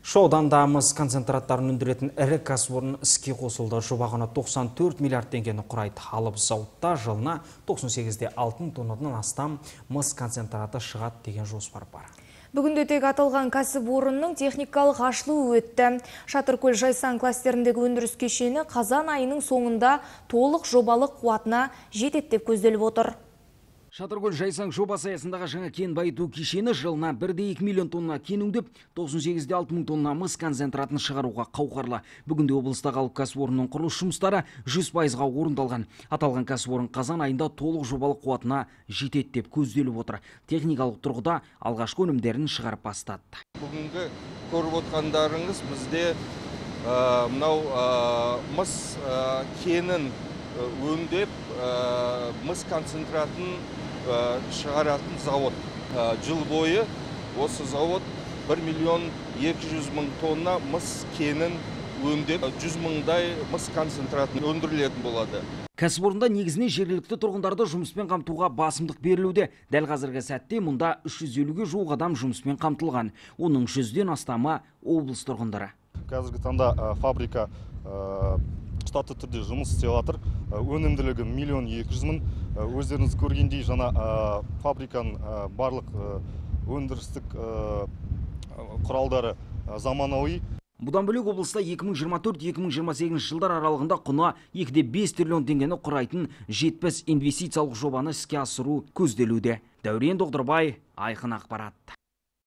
Шу-ауданда мыс концентраттарын өндіретін ірі кәсіпорын іске қосылды. Жоба құны 94 миллиард теңгені құрайды. Алып зауытта жылына 98-де 6 тоннадан астам мыс концентраты шығады деген жоспар бар. Бүгінде тек аталған кәсіпорынның техникалық ашылуы өтті. Шатыркөл Жайсан кластеріндегі өндіріс кешені қазан айының соңында толық жобалық қуатына жетеді деп көзделіп отыр. Шатыркөл Жайсан жобасы аясындағы жаңа кен байыту кешені жылына 1,2 миллион тонна кен өңдеп, 98-де 6 мың тонна мыс концентратын шығаруға қауқарлы. Бүгінде облыстағы алып кәсіпорынның құрылыс жұмыстары 100%-ға орындалған. Аталған кәсіпорын қазан айында толық жобалық қуатына жетеді деп көзделіп отыр. Техникалық тұрғыда алғашқы өнімдерін шығарып бастады. Бүгінгі көріп отқандарыңыз бізде мыс кенін өңдеп, мыс концентратын шығаратын завод. Жыл бойы осы завод 1 миллион 200 мың тонна мыс кенін өңдеп, 100 мыңдай мыс концентратын өндірілетін болады. Кәсіпорында негізіне жергілікті тұрғындарды жұмыспен қамтуға басымдық берілуде. Дәл қазіргі сәтте мұнда 350-ге жуық адам жұмыспен қамтылған. Оның 100-ден астамы облыс тұрғындары. Қазіргі таңда фабрика штатты түрде жұмыс істеп жатыр. Өнімділігі 1 миллион 200 мың. Өздеріңіз көргендей жаңа фабриканың барлық өндірістік құралдары заманауи. Бұдан бөлек облыста 2024-2028 жылдар аралығында құны 2,5 триллион теңгені құрайтын 70 инвестициялық жобаны іске асыру көзделуде. Дәурен Доғдырбай, Айқын ақпарат.